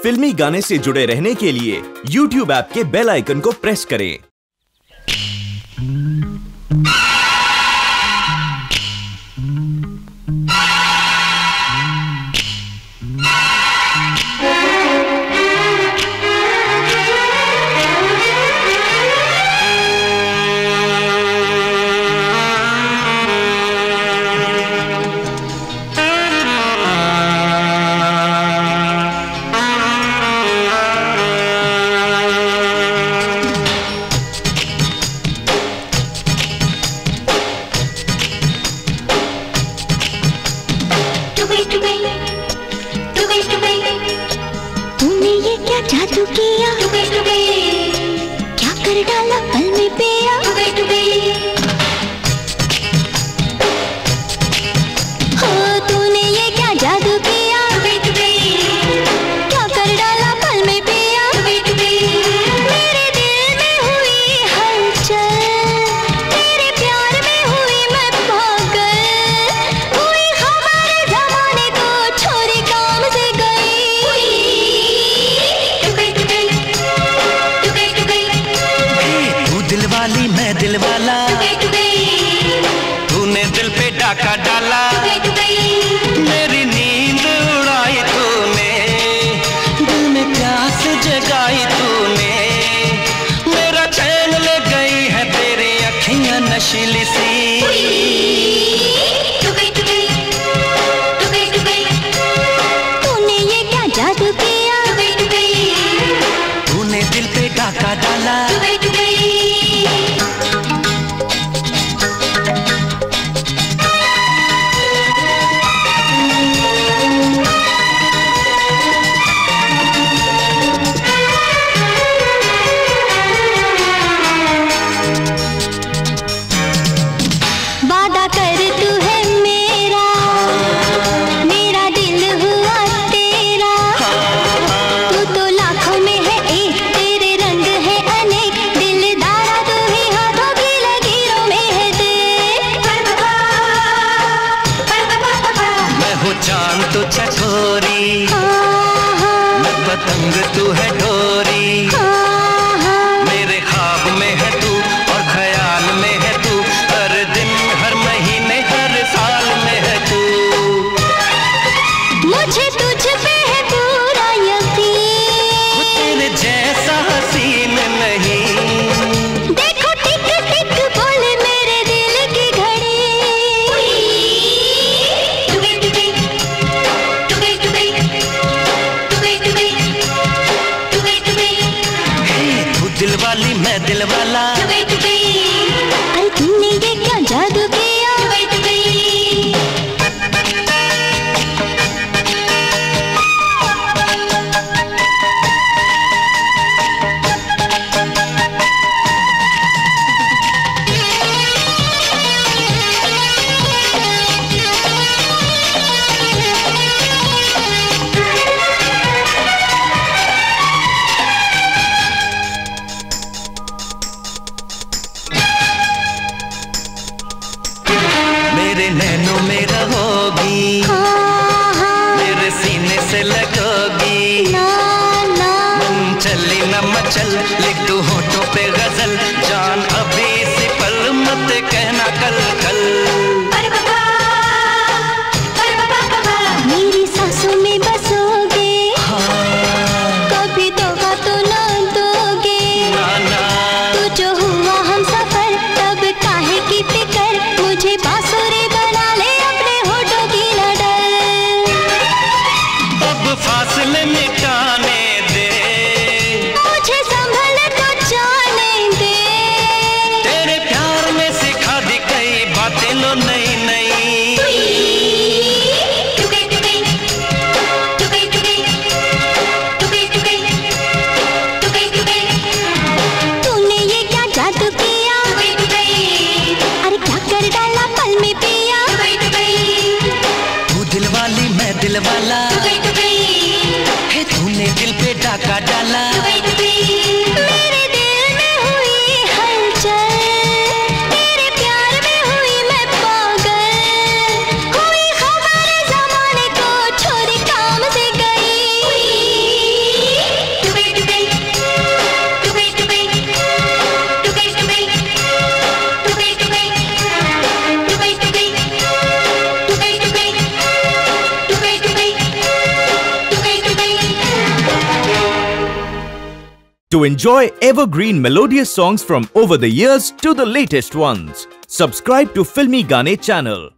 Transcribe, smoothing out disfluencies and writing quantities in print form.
फिल्मी गाने से जुड़े रहने के लिए YouTube ऐप के बेल आइकन को प्रेस करें। तूने ये क्या जादू किया, क्या कर डाला पल में पिया। हो तूने ये क्या जादू किया, क्या कर डाला पल में पिया। मेरे दिल में हुई हलचल, तेरे प्यार में हुई मैं पागल। हुई हमारे जमाने को छोरी काम से गई। तू दिल वाली मैं दिल वाला, तूने दिल पे डाका डाला। मेरी नींद उड़ाई तूने, दिल में प्यास जगाई तूने। मेरा चैन ले गई है तेरी अखियां नशीली सी। तूने ये क्या जादू किया, तूने दिल पे डाका डाला। वादा कर तू है मेरा, मेरा दिल हुआ तेरा। तू तो लाखों में है एक, तेरे रंग है अनेक। दिलदारा तू ही हाथों की लकीरों में है देख। मैं हूँ चांद तू चकोरी, मैं पतंग तू है डोरी। मेरे ख्वाब में है तू और ख्याल में है तू, हर दिन हर महीने हर साल में है तू। मुझे तुझ पे है पूरा यकीन, तेरे जैसा हसीन नहीं। देखो टिक टिक बोले मेरे दिल की घड़ी। तू दिल वाली मैं दिल वाला, अरे तूने ये क्या जादू किया। मेरे नैनों में रहोगी, मेरे सीने से लगोगी। मन चली न मचल, लिख दूं होठों पे गजल। जान अभी सी पल मत कहना कल कल। मेरी सांसों में बसोगे, कभी धोखा तो ना दोगे। तू जो हुआ हम सफर, तब काहे की फिकर। मुझे बांसुरी बना ले अपने होठों की लड़ल। अब फासले मिटाने दे, मुझे संभल तो जाने दे। तेरे प्यार में सिखा दी कई बातें लो नई नई। तूने ये क्या जादू किया, अरे क्या कर डाला पल में पिया। तू दिल वाली मैं दिल वाला, हे To enjoy evergreen melodious songs from over the years to the latest ones, subscribe to Filmy Gaane channel.